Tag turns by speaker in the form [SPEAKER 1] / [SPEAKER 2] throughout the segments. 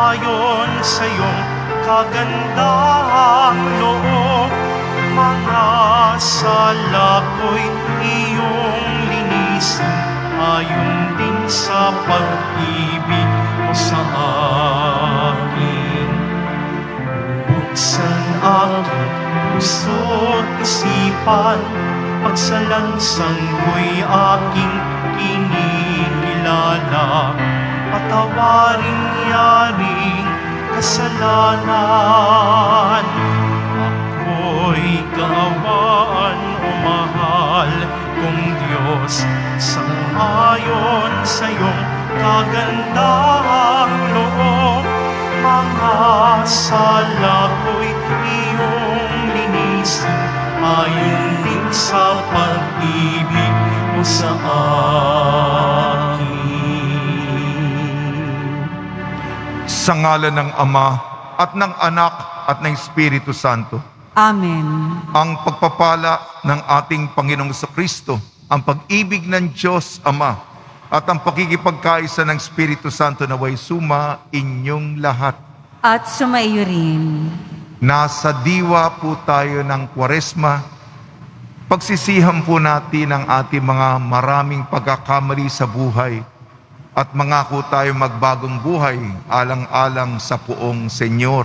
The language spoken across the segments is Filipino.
[SPEAKER 1] ayon sa iyong kagandahang loob. Mga sala ko'y iyong linisin, ayon din sa pag-ibig mo sa akin. Buksan aking puso't isipan, pagsalansang ko'y aking kinikilala. Patawarin yaring kasalanan, ako'y kaawaan o mahal kong Diyos. Sang-ayon sa iyong kagandahang loob, mga sala ko'y iyong linisin, ayon din sa pag-ibig mo sa akin.
[SPEAKER 2] Sa ngalan ng Ama at ng Anak at ng Espiritu Santo.
[SPEAKER 3] Amen.
[SPEAKER 2] Ang pagpapala ng ating Panginoong Kristo, ang pag-ibig ng Diyos Ama, at ang pakikipagkaisa ng Espiritu Santo naway suma inyong lahat.
[SPEAKER 3] At sumaiyo rin.
[SPEAKER 2] Nasa diwa po tayo ng Kwaresma. Pagsisihan po natin ang ating mga maraming pagkakamali sa buhay at mangako tayo magbagong buhay alang-alang sa poong Senyor.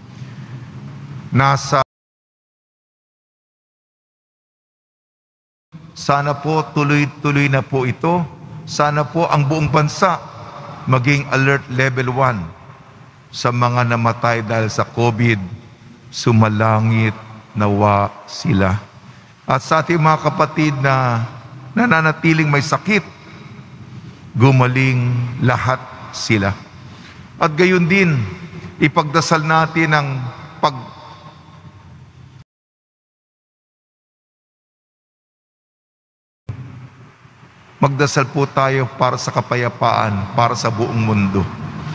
[SPEAKER 2] Sana po tuloy-tuloy na po ito. Sana po ang buong bansa maging alert level 1 sa mga namatay dahil sa COVID. Sumalangit nawa sila. At sa ating mga kapatid na nananatiling may sakit, gumaling lahat sila. At gayon din, ipagdasal natin ang magdasal po tayo para sa kapayapaan, para sa buong mundo.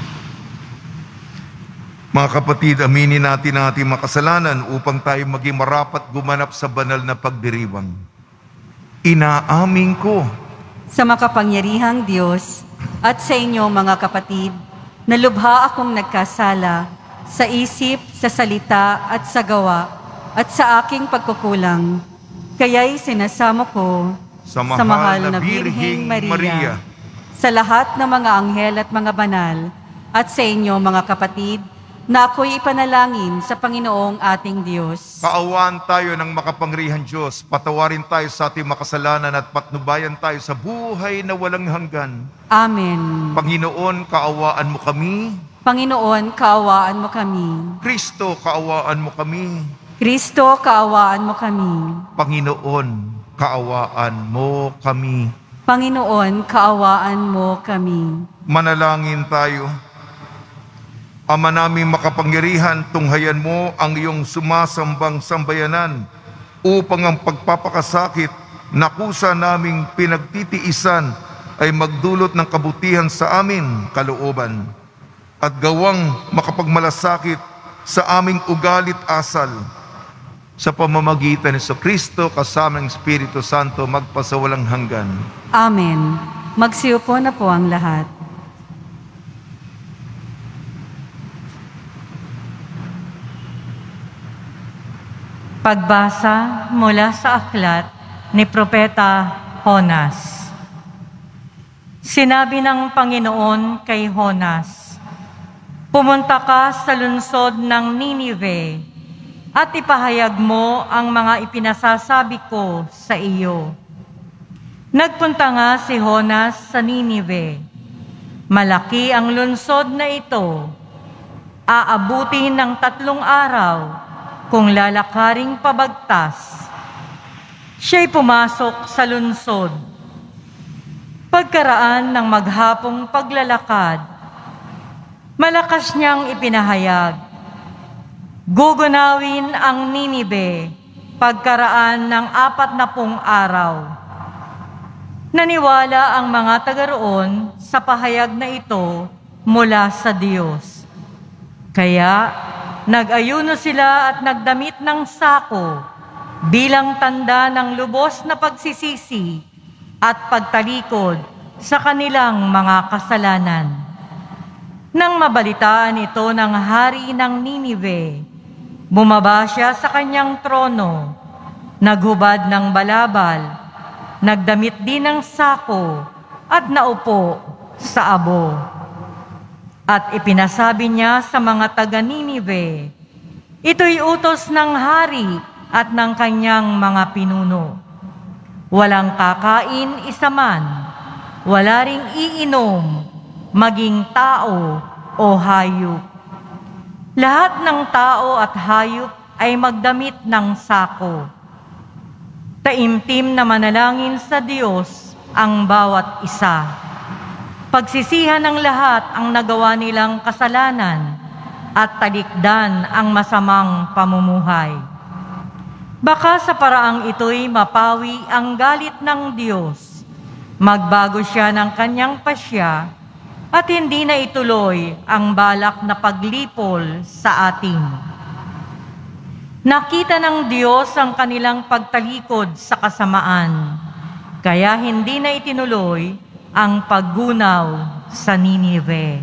[SPEAKER 2] Mga kapatid, aminin natin ang ating mga kasalanan upang tayo maging marapat gumanap sa banal na pagdiriwang. Inaamin ko
[SPEAKER 3] sa makapangyarihang Diyos at sa inyo mga kapatid, na lubha akong nagkasala sa isip, sa salita at sa gawa at sa aking pagkukulang. Kaya'y sinasamo ko sa mahal na Birheng Maria, sa lahat ng mga anghel at mga banal, at sa inyo mga kapatid, na ako'y ipanalangin sa Panginoong ating Diyos.
[SPEAKER 2] Kaawaan tayo ng makapangyarihang Diyos, patawarin tayo sa ating makasalanan at patnubayan tayo sa buhay na walang hanggan.
[SPEAKER 3] Amen.
[SPEAKER 2] Panginoon, kaawaan mo kami.
[SPEAKER 3] Panginoon, kaawaan mo kami.
[SPEAKER 2] Kristo, kaawaan mo kami.
[SPEAKER 3] Kristo, kaawaan mo kami.
[SPEAKER 2] Panginoon, kaawaan mo kami.
[SPEAKER 3] Panginoon, kaawaan mo kami.
[SPEAKER 2] Manalangin tayo. Ama naming makapangyarihan, tunghayan mo ang iyong sumasambang sambayanan upang ang pagpapakasakit na kusa naming pinagtitiisan ay magdulot ng kabutihan sa amin kalooban at gawang makapagmalasakit sa aming ugalit asal. Sa pamamagitan ni Kristo kasama ng Espiritu Santo magpasawalang hanggan.
[SPEAKER 3] Amen. Magsiupo na po ang lahat. Pagbasa mula sa aklat ni Propeta Jonas. Sinabi ng Panginoon kay Jonas, "Pumunta ka sa lungsod ng Ninive at ipahayag mo ang mga ipinasasabi ko sa iyo." Nagpunta nga si Jonas sa Ninive. Malaki ang lungsod na ito. Aabutin ng 3 araw kung lalakaring pabagtas. Siya'y pumasok sa lungsod. Pagkaraan ng maghapong paglalakad, malakas niyang ipinahayag, gugunawin ang Ninive pagkaraan ng 40 araw. Naniwala ang mga taga roon sa pahayag na ito mula sa Diyos. Kaya nag-ayuno sila at nagdamit ng sako bilang tanda ng lubos na pagsisisi at pagtalikod sa kanilang mga kasalanan. Nang mabalitaan ito ng hari ng Ninive, bumaba siya sa kanyang trono, naghubad ng balabal, nagdamit din ng sako, at naupo sa abo. At ipinasabi niya sa mga taga-Ninive, ito'y utos ng hari at ng kanyang mga pinuno. Walang kakain isa man, wala ring iinom, maging tao o hayop. Lahat ng tao at hayop ay magdamit ng sako. Taimtim na manalangin sa Diyos ang bawat isa. Pagsisihan ng lahat ang nagawa nilang kasalanan at talikdan ang masamang pamumuhay. Baka sa paraang ito'y mapawi ang galit ng Diyos, magbago siya ng kanyang pasya at hindi na ituloy ang balak na paglipol sa atin. Nakita ng Diyos ang kanilang pagtalikod sa kasamaan, kaya hindi na itinuloy ang paggunaw sa Ninive.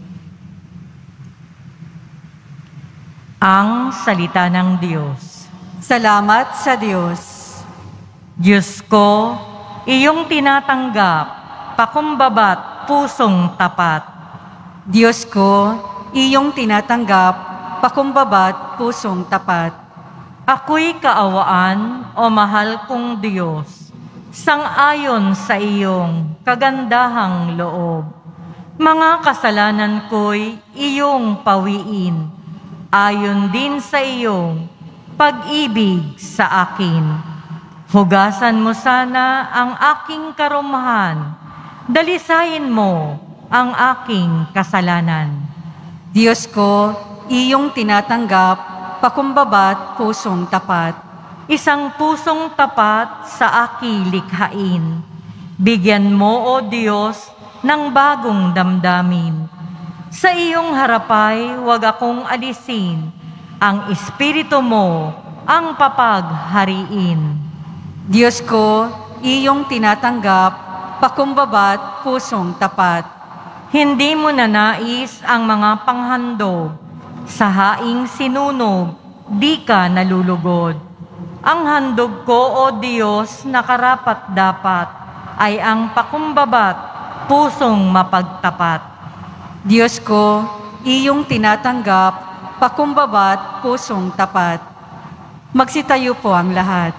[SPEAKER 3] Ang salita ng Diyos.
[SPEAKER 4] Salamat sa Diyos.
[SPEAKER 3] Diyos ko, iyong tinatanggap, pakumbabat pusong tapat.
[SPEAKER 4] Diyos ko, iyong tinatanggap, pakumbabat pusong tapat.
[SPEAKER 3] Ako'y kaawaan o mahal kong Diyos, sang-ayon sa iyong kagandahang loob. Mga kasalanan ko'y iyong pawiin, ayon din sa iyong pag-ibig sa akin. Hugasan mo sana ang aking karumahan, dalisayin mo ang aking kasalanan.
[SPEAKER 4] Diyos ko, iyong tinatanggap, pakumbabat pusong tapat.
[SPEAKER 3] Isang pusong tapat sa aking likhain. Bigyan mo, O Diyos, ng bagong damdamin. Sa iyong harapay, huwag akong alisin. Ang Espiritu mo ang papaghariin.
[SPEAKER 4] Diyos ko, iyong tinatanggap, pakumbabat pusong tapat.
[SPEAKER 3] Hindi mo nanais ang mga panghandog. Sa haing sinunog, di ka nalulugod. Ang handog ko, O Diyos, na karapat-dapat, ay ang pakumbabat, pusong mapagtapat.
[SPEAKER 4] Diyos ko, iyong tinatanggap, pakumbabat pusong tapat. Magsitayo po ang lahat.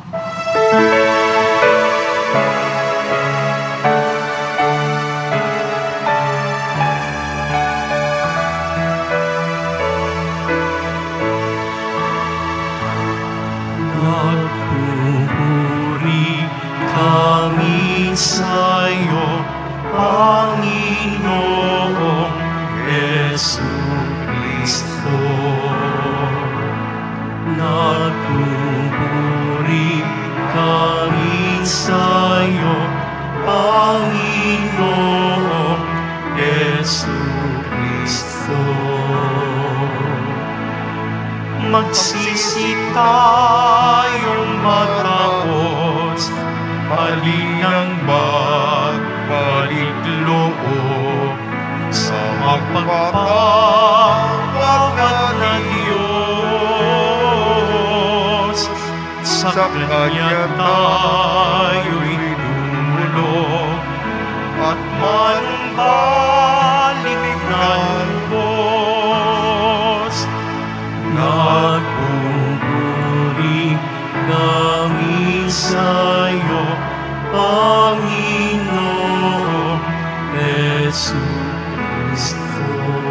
[SPEAKER 1] Nagpupuri kami sa'yo, Panginoong Jesucristo. Nagpupuri kami sa'yo, Panginoong Jesucristo. Magsisi tayong matapos, malinang magbalik loob sa mapagpapagat na Diyos. Sa Kanya tayo'y dumulog at manumbalik ng lubos. Nagpupuri kami sa'yo, Panginoong Jesucristo.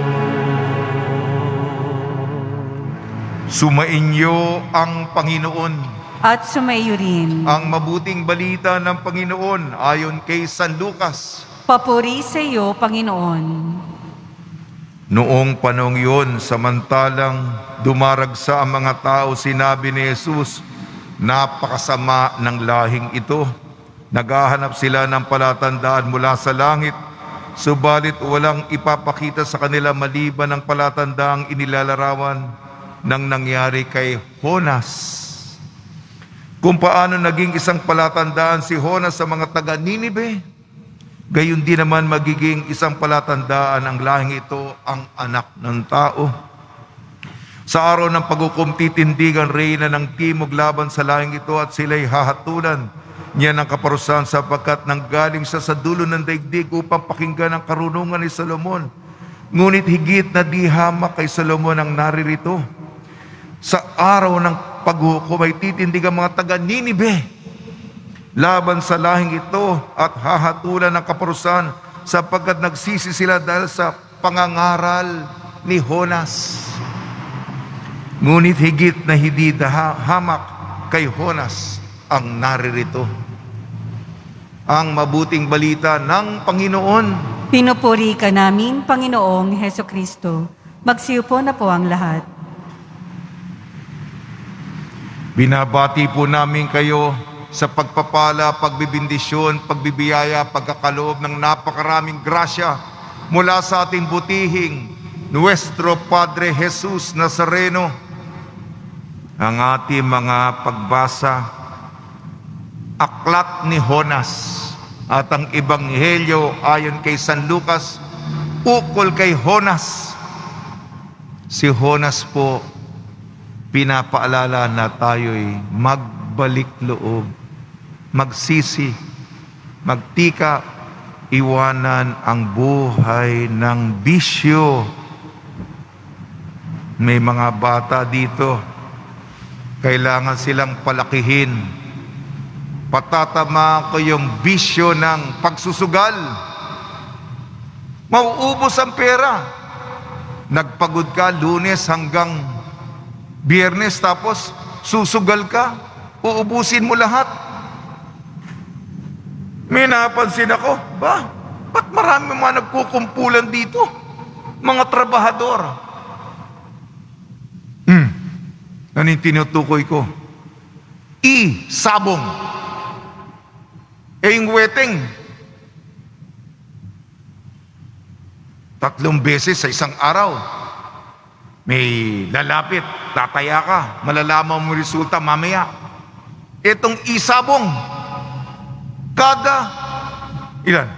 [SPEAKER 2] Sumainyo ang Panginoon.
[SPEAKER 4] At sumaiyo rin.
[SPEAKER 2] Ang mabuting balita ng Panginoon ayon kay San Lucas.
[SPEAKER 4] Papuri sa iyo, Panginoon.
[SPEAKER 2] Noong panahong yun, samantalang dumaragsa ang mga tao, sinabi ni Jesus, napakasama ng lahing ito. Naghahanap sila ng palatandaan mula sa langit, subalit walang ipapakita sa kanila maliban ang palatandaang inilalarawan ng nangyari kay Jonas. Kung paano naging isang palatandaan si Jonas sa mga taga-Ninive, Gayon din naman magiging isang palatandaan ang lahing ito ang anak ng tao. Sa araw ng paghukom, titindigan reyna ng timog laban sa lahing ito at sila'y hahatulan niya ng kaparusahan sapagkat nanggaling siya sa dulo ng daigdig upang pakinggan ang karunungan ni Solomon. Ngunit higit na di hamak kay Solomon ang naririto. Sa araw ng paghukom ay titindig ang mga taga Ninive laban sa lahing ito at hahatulan ng kaparusahan sapagkat nagsisi sila dahil sa pangangaral ni Honas. Ngunit higit na hindi hamak kay Honas ang naririto. Ang mabuting balita ng Panginoon.
[SPEAKER 4] Pinupuri ka namin, Panginoong Hesukristo. Magsiupo na po ang lahat.
[SPEAKER 2] Binabati po namin kayo sa pagpapala, pagbibindisyon, pagbibiyaya, pagkakaloob ng napakaraming grasya mula sa ating butihing Nuestro Padre Jesus Nazareno. Ang ating mga pagbasa, aklat ni Honas at ang ebanghelyo ayon kay San Lucas, ukol kay Honas. Si Honas po, pinapaalala na tayo'y magbalik loob, magsisi, magtika, iwanan ang buhay ng bisyo. May mga bata dito, kailangan silang palakihin. Patatama ko yung bisyo ng pagsusugal. Mauubos ang pera. Nagpagod ka Lunes hanggang Biyernes tapos susugal ka. Uubusin mo lahat. May napansin ako, ba't marami mga nagkukumpulan dito? Mga trabahador. Ano yung tinutukoy ko? Sabong. Yung wedding, 3 beses sa isang araw. May lalapit, tataya ka, malalaman mo resulta mamaya. Itong isabong, kada ilan?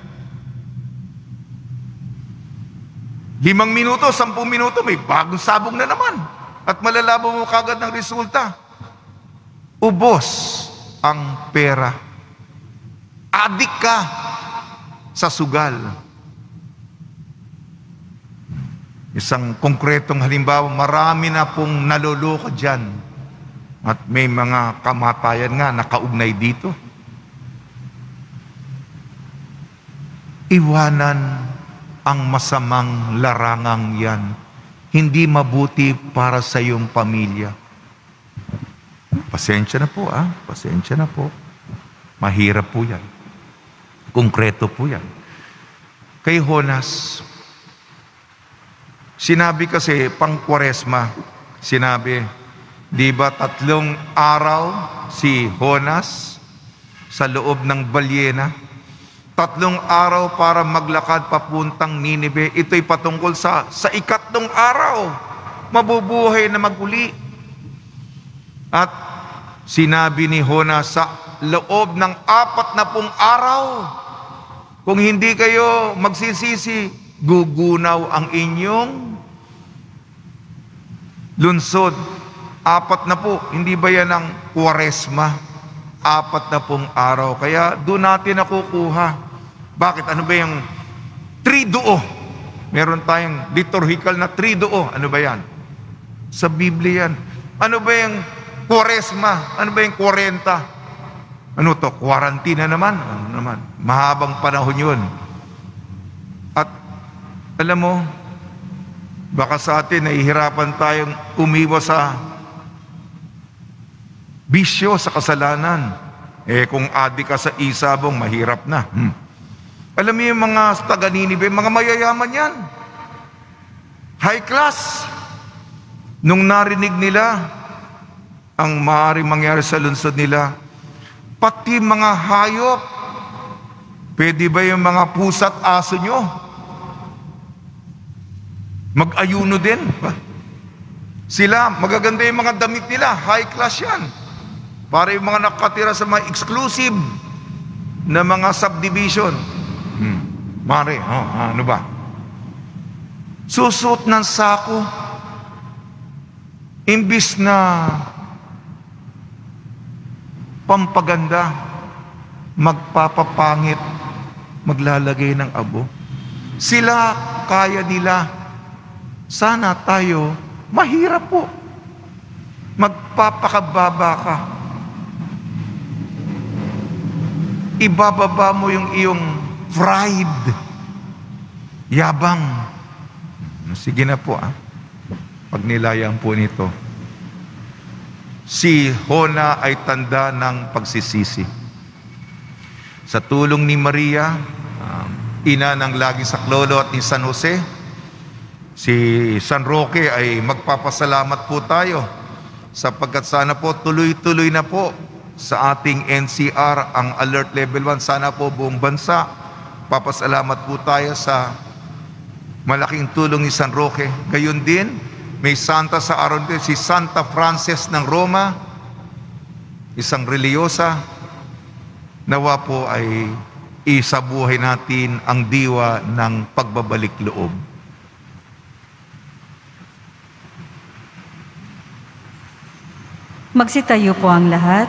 [SPEAKER 2] 5 minuto, 10 minuto, may bagong sabong na naman. At malalaman mo kagad ng resulta. Ubos ang pera. Adik ka sa sugal. Isang konkretong halimbawa, marami na pong naloloko dyan. At may mga kamatayan nga nakaugnay dito. Iwanan ang masamang larangang yan. Hindi mabuti para sa iyong pamilya. Pasensya na po, pasensya na po. Mahirap po yan. Konkreto po yan. Kay Honas, sinabi kasi pang Kwaresma, sinabi, di ba 3 araw si Honas sa loob ng balyena? 3 araw para maglakad papuntang Ninive. Ito'y patungkol sa 4th araw. Mabubuhay na maguli. At sinabi ni Honas, sa loob ng 40 araw, kung hindi kayo magsisisi, gugunaw ang inyong lunsod. 40, hindi ba yan ang Kwaresma? 40 araw. Kaya doon natin nakukuha. Bakit? Ano ba yung triduo? Meron tayong liturgical na triduo. Ano ba yan? Sa Biblia yan. Ano ba yung Kwaresma? Ano ba yung 40? Ano to? Quarantine na naman? Ano naman? Mahabang panahon yun. At alam mo, baka sa atin nahihirapan tayong umiwas sa bisyo, sa kasalanan. Kung adik ka sa isabong, mahirap na. Alam mo yung mga taga Ninive, mga mayayaman yan. High class. Nung narinig nila ang maaaring mangyari sa lungsod nila, pati mga hayop, pwede ba yung mga pusa't aso nyo mag-ayuno din? Sila, magaganda yung mga damit nila, high class yan. Para yung mga nakatira sa mga exclusive na mga subdivision, Mare, ano ba? Susuot ng sako. Imbis na pampaganda, magpapapangit, maglalagay ng abo. Sila, kaya nila. Sana tayo, mahirap po. Magpapakababa ka. Ibababa mo yung iyong pride. Yabang. Sige na po, pag nilayang po nito. Si Hona ay tanda ng pagsisisi. Sa tulong ni Maria, ina ng lagi saklolo at ni San Jose, si San Roque ay magpapasalamat po tayo sapagkat sana po tuloy-tuloy na po sa ating NCR ang Alert Level 1. Sana po buong bansa. Papasalamat po tayo sa malaking tulong ni San Roque. Gayon din, may santa sa araw din, si Santa Frances ng Roma, isang reliyosa. Nawa po ay isabuhay natin ang diwa ng pagbabalik loob.
[SPEAKER 4] Magsitayo po ang lahat.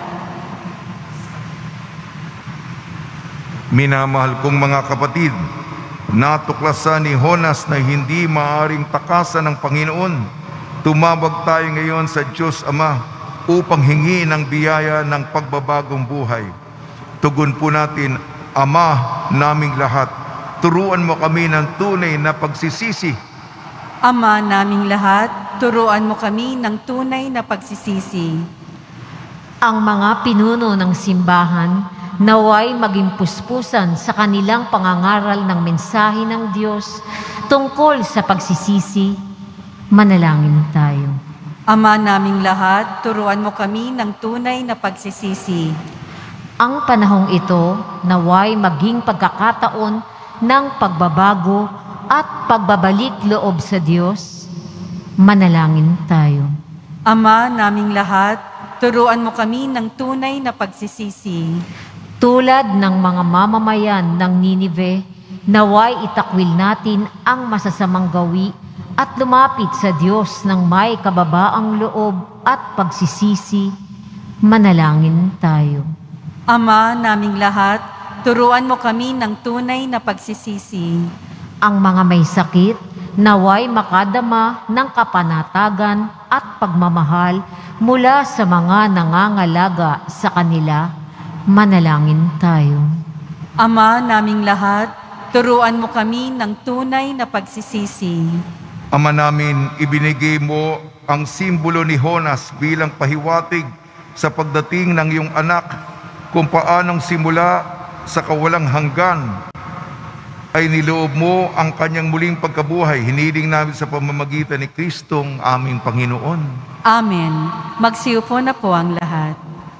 [SPEAKER 2] Minamahal kong mga kapatid, natuklasan ni Jonas na hindi maaring takasan ng Panginoon. Tumawag tayo ngayon sa Diyos Ama upang hingi ng biyaya ng pagbabagong buhay. Tugon po natin, Ama naming lahat, turuan mo kami ng tunay na pagsisisi.
[SPEAKER 4] Ama naming lahat, turuan mo kami ng tunay na pagsisisi.
[SPEAKER 5] Ang mga pinuno ng simbahan, naway maging puspusan sa kanilang pangangaral ng mensahe ng Diyos tungkol sa pagsisisi. Manalangin tayo.
[SPEAKER 4] Ama naming lahat, turuan mo kami ng tunay na pagsisisi.
[SPEAKER 5] Ang panahong ito, naway maging pagkakataon ng pagbabago at pagbabalik loob sa Diyos. Manalangin tayo.
[SPEAKER 4] Ama naming lahat, turuan mo kami ng tunay na pagsisisi.
[SPEAKER 5] Tulad ng mga mamamayan ng Ninive, naway itakwil natin ang masasamang gawi at lumapit sa Diyos ng may kababaang loob at pagsisisi. Manalangin tayo.
[SPEAKER 4] Ama naming lahat, turuan mo kami ng tunay na pagsisisi.
[SPEAKER 5] Ang mga may sakit, naway makadama ng kapanatagan at pagmamahal mula sa mga nangangalaga sa kanila. Manalangin tayo.
[SPEAKER 4] Ama naming lahat, turuan mo kami ng tunay na pagsisisi.
[SPEAKER 2] Ama namin, ibinigay mo ang simbolo ni Jonas bilang pahiwatig sa pagdating ng iyong anak, kung paanong simula sa kawalang hanggan ay niloob mo ang kanyang muling pagkabuhay. Hiniling namin sa pamamagitan ni Kristong aming Panginoon.
[SPEAKER 4] Amen. Magsiupo na po ang lahat.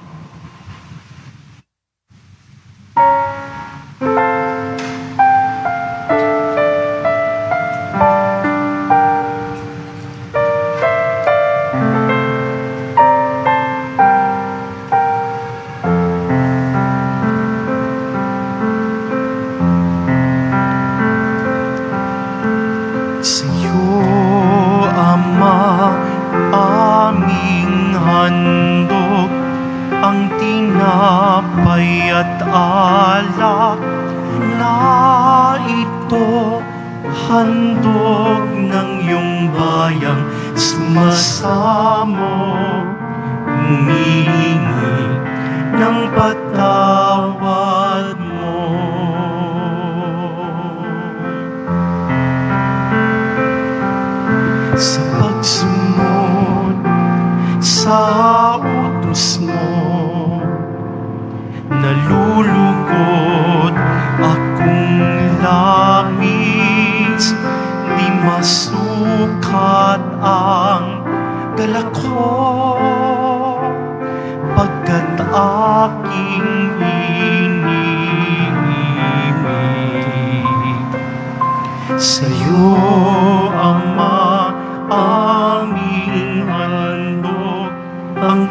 [SPEAKER 1] alak na ito, handog ng iyong bayang sumasamo, humihingi ng patawad mo. Sa pagsunod sa utos mo, nalulugod akong labis, di masukat ang galak ko, pagkat aking iniibig. Sa'yo, Ama, aming handog, ang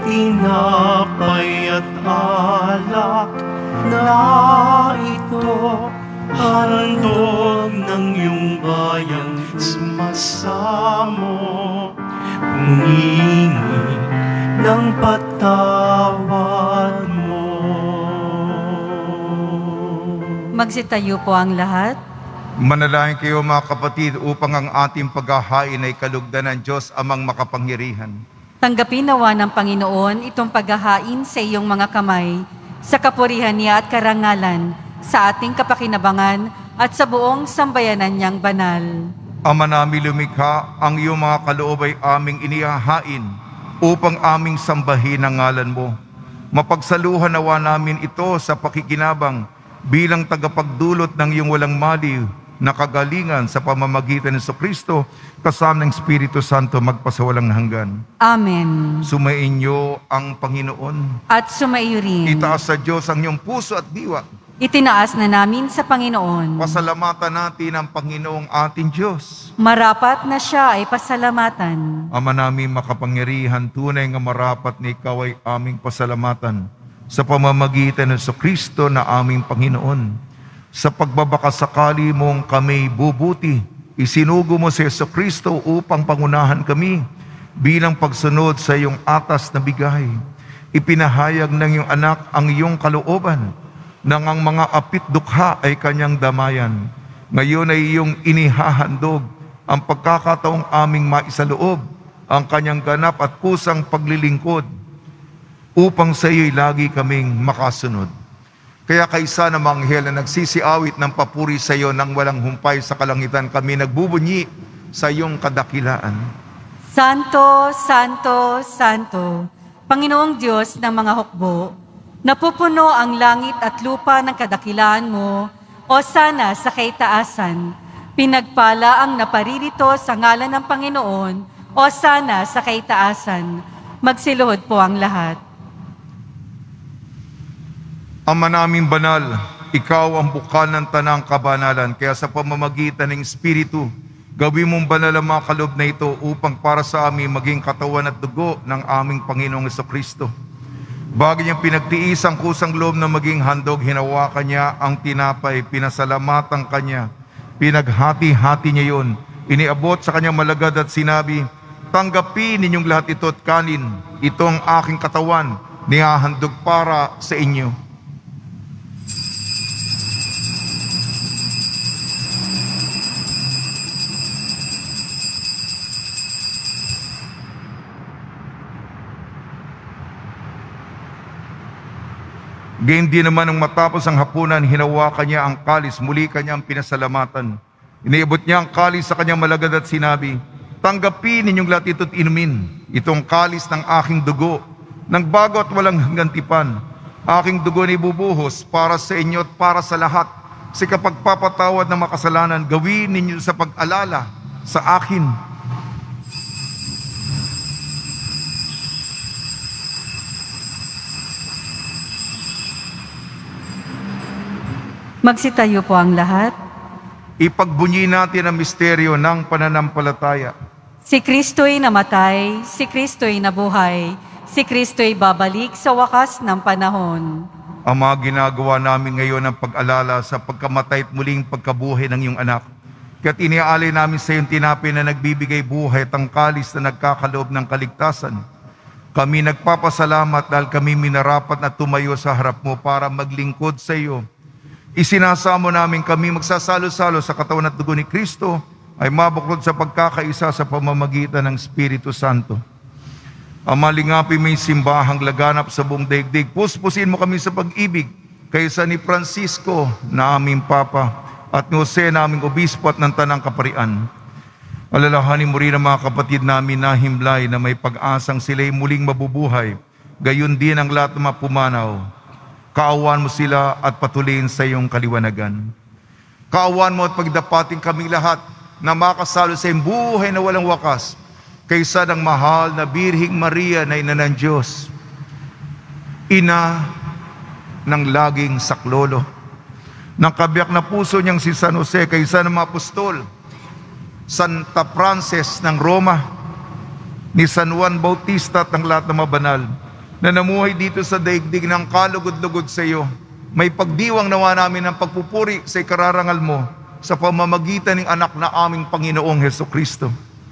[SPEAKER 1] tinapay at alak na ito, handog ng iyong bayang sumasamo, humingi ng patawad mo.
[SPEAKER 4] Magsitayo po ang lahat.
[SPEAKER 2] Manalangin kayo mga kapatid upang ang ating paghahain ay kalugdan ng Diyos amang makapangyarihan.
[SPEAKER 4] Tanggapin nawa ng Panginoon itong paghahain sa iyong mga kamay, sa kapurihan niya at karangalan, sa ating kapakinabangan at sa buong sambayanan niyang banal.
[SPEAKER 2] Ama namin lumikha, ang iyong mga kaloob ay aming inihahain upang aming sambahin ang ngalan mo. Mapagsaluhan nawa namin ito sa pakikinabang bilang tagapagdulot ng iyong walang maliw na kagalingan sa pamamagitan ng Kristo kasama ng Espiritu Santo magpasawalang hanggan.
[SPEAKER 4] Amen.
[SPEAKER 2] Sumainyo ang Panginoon.
[SPEAKER 4] At sumaiyo rin.
[SPEAKER 2] Itaas sa Diyos ang iyong puso at diwa.
[SPEAKER 4] Itinaas na namin sa Panginoon.
[SPEAKER 2] Pasalamatan natin ang Panginoong ating Diyos.
[SPEAKER 4] Marapat na siya ay pasalamatan.
[SPEAKER 2] Ama namin makapangyarihan, tunay nga marapat na ikaw ay aming pasalamatan sa pamamagitan ng Kristo na aming Panginoon. Sa pagbabakasakali mong kami bubuti, isinugo mo si Kristo upang pangunahan kami bilang pagsunod sa iyong atas na bigay. Ipinahayag ng iyong anak ang iyong kalooban nang ang mga apit dukha ay kanyang damayan. Ngayon ay iyong inihahandog ang pagkakataong aming maisaloob ang kanyang ganap at kusang paglilingkod upang sa iyo'y lagi kaming makasunod. Kaya kaysa ng mga anghel na nagsisiawit ng papuri sa iyo nang walang humpay sa kalangitan, kami nagbubunyi sa iyong kadakilaan.
[SPEAKER 4] Santo, Santo, Santo, Panginoong Diyos ng mga hukbo, napupuno ang langit at lupa ng kadakilaan mo, o sana sa kaitaasan. Pinagpala ang naparirito sa ngalan ng Panginoon, o sana sa kaitaasan. Magsiluhod po ang lahat.
[SPEAKER 2] Ama naming banal, ikaw ang bukal ng tanang kabanalan, kaya sa pamamagitan ng Espiritu, gawin mong banal ang mga kaloob na ito upang para sa amin maging katawan at dugo ng aming Panginoong Jesucristo. Bago niyang pinagtiis ang kusang loob na maging handog, hinawakan niya ang tinapay, pinasalamatan kanya, pinaghati-hati niya yun, iniabot sa kanyang malagad at sinabi, tanggapin ninyong lahat ito at kanin, ito ang aking katawan, nihahandog para sa inyo. Gayun din naman nung matapos ang hapunan, hinawakan niya ang kalis, muli kanyang pinasalamatan. Iniabot niya ang kalis sa kanyang malagad at sinabi, tanggapin ninyong lahat ito't inumin, itong kalis ng aking dugo, ng bago at walang hanggang tipan. Aking dugo ni bubuhos para sa inyo at para sa lahat. Sa kapagpapatawad ng makasalanan, gawin ninyo sa pag-alala sa akin.
[SPEAKER 4] Magsitayo po ang lahat.
[SPEAKER 2] Ipagbunyi natin ang misteryo ng pananampalataya.
[SPEAKER 4] Si Kristo'y namatay, si Kristo'y nabuhay, si Kristo'y babalik sa wakas ng panahon.
[SPEAKER 2] Ama, ginagawa namin ngayon ang pag-alala sa pagkamatay at muling pagkabuhay ng iyong anak. Kaya't iniaalay namin sa iyong tinapay na nagbibigay buhay at ang kalis na nagkakaloob ng kaligtasan. Kami nagpapasalamat dahil kami minarapat na tumayo sa harap mo para maglingkod sa iyo. Isinasamo namin kami magsasalo-salo sa katawan at dugo ni Kristo ay mabuklod sa pagkakaisa sa pamamagitan ng Espiritu Santo. Ama, lingapin mo yung simbahang laganap sa buong daigdig. Puspusin mo kami sa pag-ibig kaysa ni Francisco na aming Papa at ni Jose na aming Obispo at ng Tanang Kaparian. Alalahanin mo rin ang mga kapatid namin na himlay na may pag-asang sila'y muling mabubuhay. Gayon din ang lahat ng mga pumanaw. Kaawan mo sila at patuloyin sa iyong kaliwanagan. Kaawan mo at pagdapatin kaming lahat na makasalo sa iyong buhay na walang wakas kaysa ng mahal na Birhing Maria na ina ng Diyos, ina ng laging saklolo, ng kabiyak na puso niyang si San Jose kaysa ng mga apostol, Santa Frances ng Roma, ni San Juan Bautista at ng lahat ng mga banal na namuhay dito sa daigdig ng kalugod-lugod sa iyo, May pagdiwang nawa namin ng pagpupuri sa ikararangal mo sa pamamagitan ng anak na aming Panginoong Hesukristo.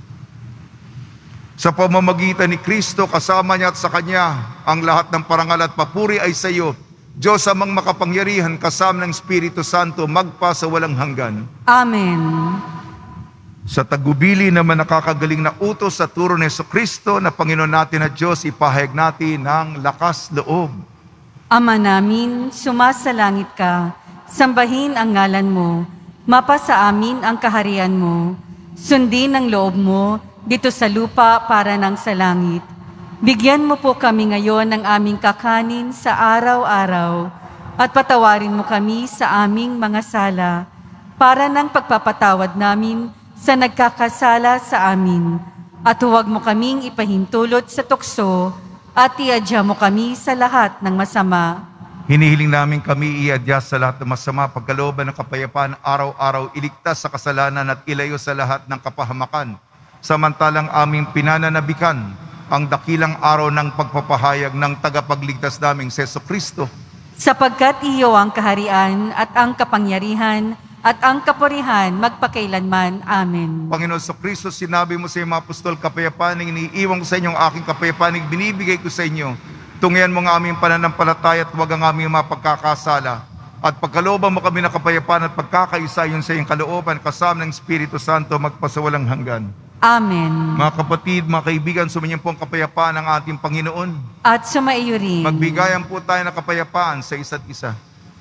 [SPEAKER 2] Sa pamamagitan ni Kristo, kasama niya at sa Kanya, ang lahat ng parangal at papuri ay sa iyo, Diyos amang makapangyarihan, kasama ng Espiritu Santo, magpa sa walang hanggan.
[SPEAKER 4] Amen.
[SPEAKER 2] Sa tagubili naman nakakagaling na utos sa turo ni Jesucristo na Panginoon natin at Diyos, ipahayag natin ng lakas loob.
[SPEAKER 4] Ama namin, sumasalangit ka, sambahin ang ngalan mo, mapasa amin ang kaharian mo, sundin ang loob mo dito sa lupa para ng sa langit. Bigyan mo po kami ngayon ng aming kakanin sa araw-araw at patawarin mo kami sa aming mga sala para ng pagpapatawad namin sa nagkakasala sa amin. At huwag mo kaming ipahintulot sa tukso at iadya mo kami sa lahat ng masama.
[SPEAKER 2] Hinihiling namin kami iadya sa lahat ng masama, pagkalooban ng kapayapaan, araw-araw iligtas sa kasalanan at ilayo sa lahat ng kapahamakan. Samantalang aming pinananabikan ang dakilang araw ng pagpapahayag ng tagapagligtas naming si Jesucristo.
[SPEAKER 4] Sapagkat iyo ang kaharian at ang kapangyarihan at ang kapurihan magpakailanman. Amen.
[SPEAKER 2] Panginoon Jesucristo, sinabi mo sa iyong mga apostol, kapayapaan ang iniiwan ko sa inyo, ang aking kapayapaan ang binibigay ko sa inyo. Tungyan mo ang aming pananampalataya at huwag ang aming mapagkakasala. At pagkalooban mo kami ng kapayapaan at pagkakaisa yun sa iyong kalooban, kasama ng Espiritu Santo, magpasawalang hanggan.
[SPEAKER 4] Amen.
[SPEAKER 2] Mga kapatid, mga kaibigan, sumainyo po ang kapayapaan ng ating Panginoon.
[SPEAKER 4] At sumaiyo rin.
[SPEAKER 2] Magbigayan po tayo ng kapayapaan sa isa't isa.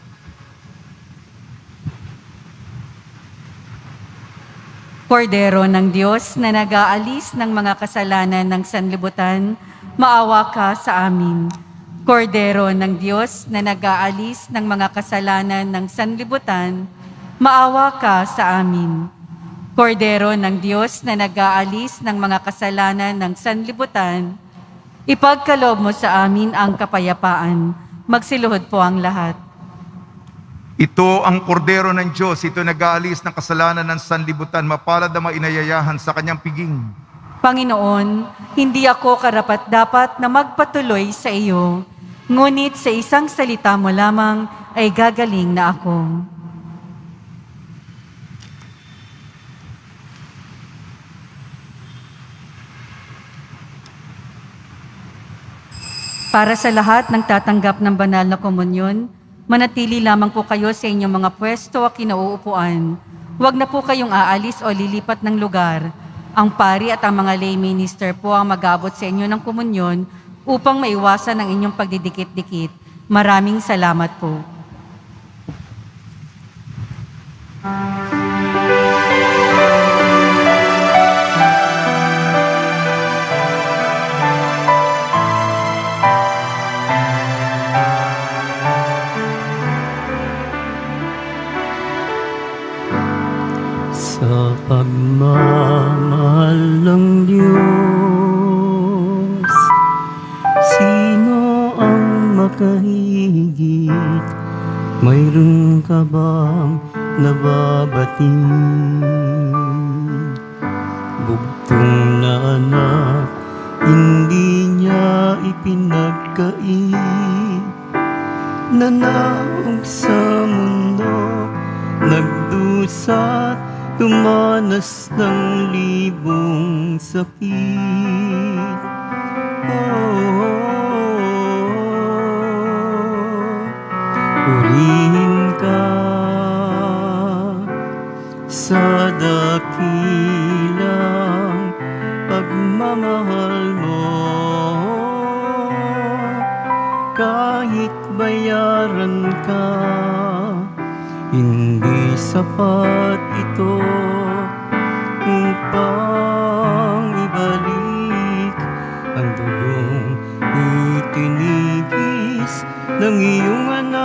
[SPEAKER 4] Kordero ng Diyos na nag-aalis ng mga kasalanan ng sanlibutan, maawa ka sa amin. Kordero ng Diyos na nag-aalis ng mga kasalanan ng sanlibutan, maawa ka sa amin. Kordero ng Diyos na nag-aalis ng mga kasalanan ng sanlibutan, ipagkaloob mo sa amin ang kapayapaan. Magsiluhod po ang lahat.
[SPEAKER 2] Ito ang kordero ng Diyos, ito nag-aalis ng kasalanan ng sanlibutan, mapalad na mainayayahan sa kanyang piging.
[SPEAKER 4] Panginoon, hindi ako karapat-dapat na magpatuloy sa iyo, ngunit sa isang salita mo lamang ay gagaling na ako. Para sa lahat ng tatanggap ng banal na komunyon, manatili lamang po kayo sa inyong mga pwesto at kinauupuan. Huwag na po kayong aalis o lilipat ng lugar. Ang pari at ang mga lay minister po ang mag-aabot sa inyo ng komunyon upang maiwasan ang inyong pagdidikit-dikit. Maraming salamat po.
[SPEAKER 1] Sa pagmamahal ng Diyos, sino ang makahigit? Mayroon ka bang nababating? Bugtong na anak, hindi niya ipinagkait. Nanaog sa mundo, nagdusat, tumanas ng libong sakit. Purihin ka sa dakilang pagmamahal mo. Kahit bayaran ka, hindi sapat ito upang ibalik ang dugong itinigis ng iyong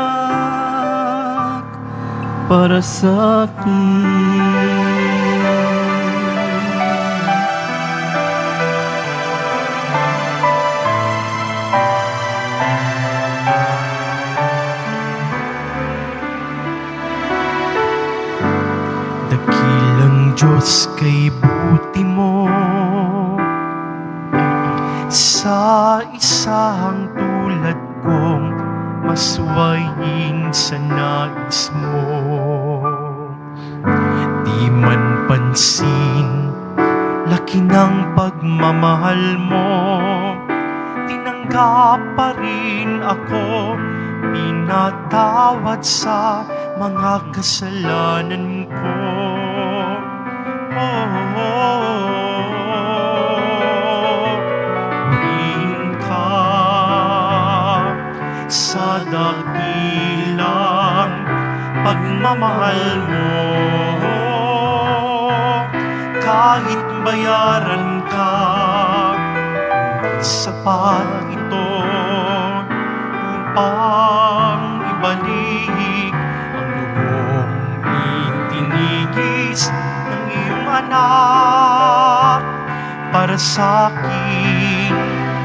[SPEAKER 1] anak para sa akin. Diyos, kay buti mo sa isang tulad kong paswayin sa nais mo. Di man pansin, laki ng pagmamahal mo. Tinanggap pa rin ako, pinatawad sa mga kasalanan ko. Rin ka sa dakilang pagmamahal mo. Kahit bayaran ka, sapat ito upang ibalik ang lubong itinigis ng iyong anak para sa akin.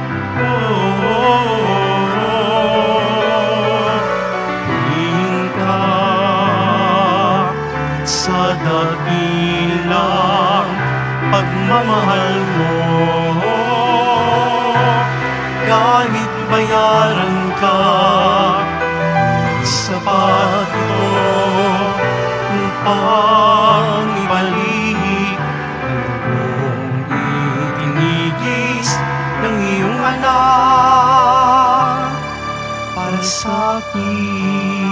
[SPEAKER 1] Rin ka sa dakilang pagmamahal mo. Kahit bayaran ka, sapat ito upang ibalik ang lubong itinigis ng iyong anak para sa akin.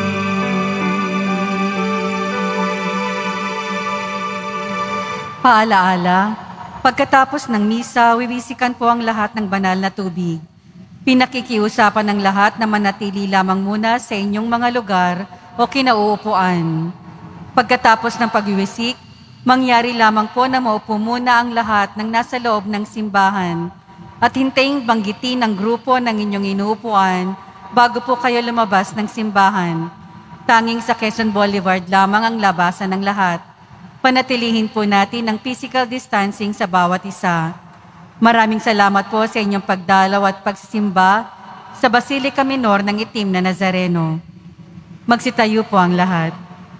[SPEAKER 4] Paalaala, pagkatapos ng misa, wiwisikan po ang lahat ng banal na tubig. Pinakikiusapan ng lahat na manatili lamang muna sa inyong mga lugar o kinauupuan. Pagkatapos ng pagwiwisik, mangyari lamang po na maupo muna ang lahat ng nasa loob ng simbahan at hintayin banggitin ang grupo ng inyong inuupuan bago po kayo lumabas ng simbahan. Tanging sa Quezon Boulevard lamang ang labasan ng lahat. Panatilihin po natin ang physical distancing sa bawat isa. Maraming salamat po sa inyong pagdalaw at pagsisimba sa Basilica Minor ng Itim na Nazareno. Magsitayo po ang lahat.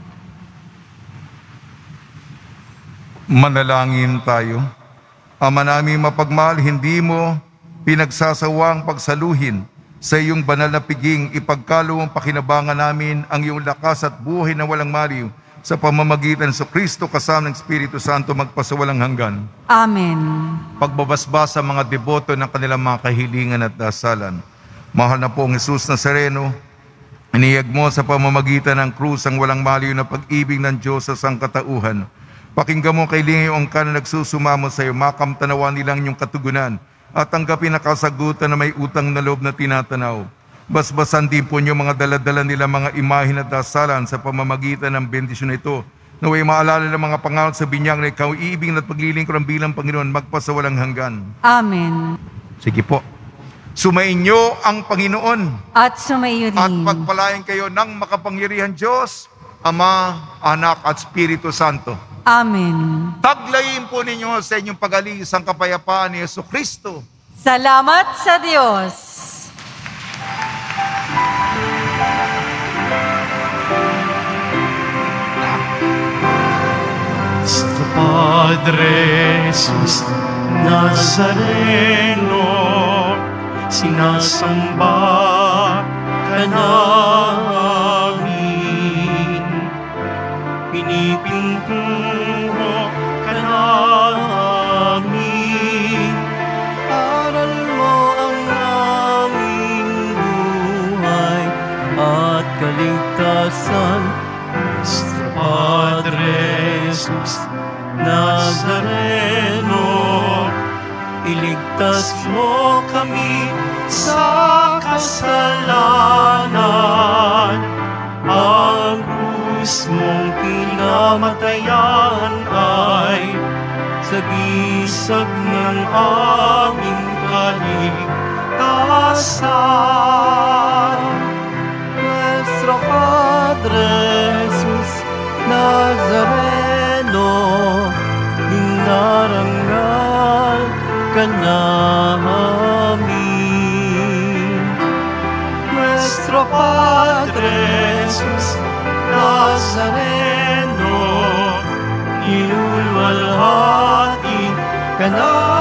[SPEAKER 2] Manalangin tayo. Ama namin mapagmahal, hindi mo pinagsasawang pagsaluhin sa iyong banal na piging, ipagkaloob ang pakinabangan namin ang iyong lakas at buhay na walang maliw sa pamamagitan sa Kristo kasama ng Espiritu Santo magpasawalang hanggan.
[SPEAKER 4] Amen.
[SPEAKER 2] Pagbabasbas sa mga deboto ng kanilang mga kahilingan at dasalan. Mahal na pong Jesus Nazareno, iniyag mo sa pamamagitan ng krus ang walang maliw na pag-ibig ng Diyos sa sangkatauhan. Pakinggan mo kay Lingayong ka na nagsusumamo sa iyo, makamtanawan nilang iyong katugunan at tanggapin na kasagutan na may utang na loob na tinatanaw. Basbasan din po niyo mga daladala nila mga imahin at dasalan sa pamamagitan ng bendisyon na ito. Naway maalala ng mga pangalan sa binyag na ikaw iibig at paglilingkod ang bilang Panginoon magpasawalang hanggan.
[SPEAKER 4] Amen.
[SPEAKER 2] Sige po. Sumainyo ang Panginoon.
[SPEAKER 4] At sumaiyo
[SPEAKER 2] At
[SPEAKER 4] rin.
[SPEAKER 2] pagpalain kayo ng makapangyarihan Diyos, Ama, Anak at Espiritu Santo.
[SPEAKER 4] Amen.
[SPEAKER 2] Taglayin po ninyo sa inyong pag-alis ang kapayapaan ni Jesucristo.
[SPEAKER 4] Salamat sa Diyos.
[SPEAKER 1] Nuestro Padre Jesus Nazareno, sinasamba ka namin, pinipintuho ka namin, aral mo ang aming buhay at kaligtasan. Nuestro Padre Jesus Nazareno, iligtas mo kami sa kasalanan. Ang krus mong pinamatayan ay sagisag ng aming kaligtasan. Nuestro Padre Jesus Nazareno, dinarangal ka namin. Nuestro Padre Jesus Nazareno, ilulwalhati ka namin.